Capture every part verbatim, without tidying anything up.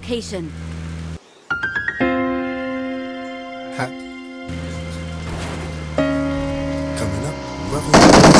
location. Hot. Coming up, brother.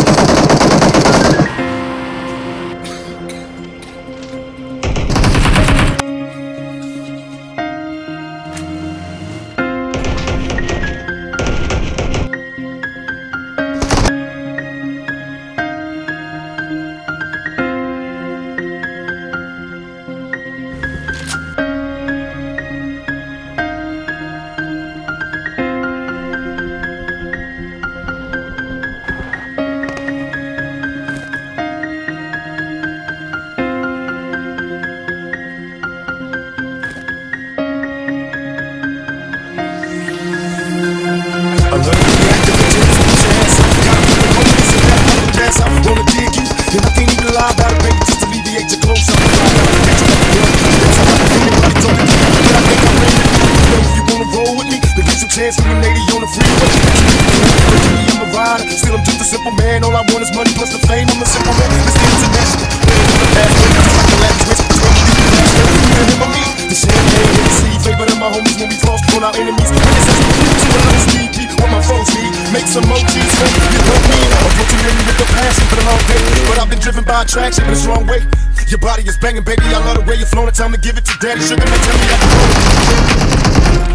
Still, I'm just a simple man. All I want is money plus the fame. I'm a simple man. It's international. The champagne in the sea, favor than my homies when we cross on our enemies. When it says to another speed, beat what my foes need. Make some emojis, man. You know me. I'm putting in with the passion for the long day, but I've been driven by attraction in the strong way. Your body is banging, baby. I love the way you're flowing. Time to give it to daddy. Sugar man, tell me I can roll it.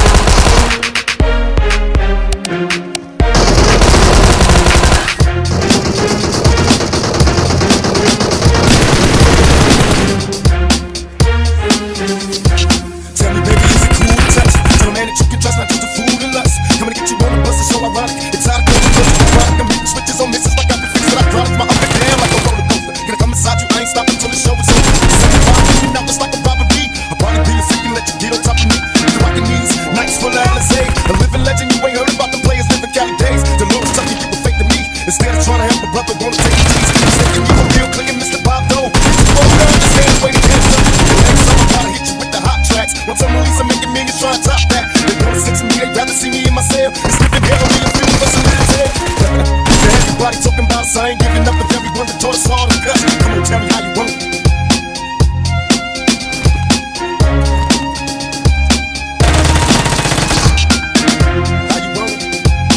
I ain't giving up if everyone that taught us all the guts. Come on, tell me how you want it. How you want it?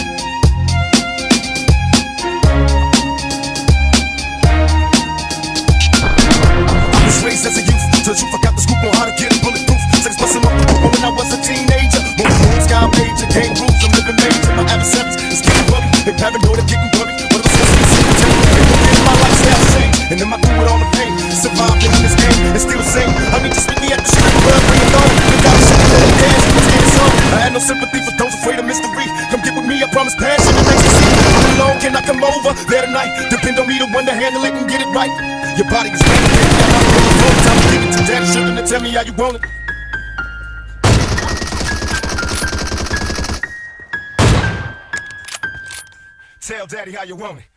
I was raised as a youth, till you forgot the scoop on how to get it bulletproof. Sex busting off the book when I was a teenager. More room, sky major, game rules, I'm living major. My adversaries is getting worried, they paranoid and getting worried. And then I do it all the pain. Surviving in this game and still the same. I mean, just meet me at the street, bring it on. You gotta shit it on the dance, let's get it on. I had no sympathy for those afraid of mystery. Come get with me, I promise passion and ecstasy. I'm alone, can I come over there tonight? Depend on me to one to handle it and get it right. Your body is ready, baby. I'm not ready for it. Time to give it to daddy, sugar, and tell me how you want it. Tell daddy how you want it.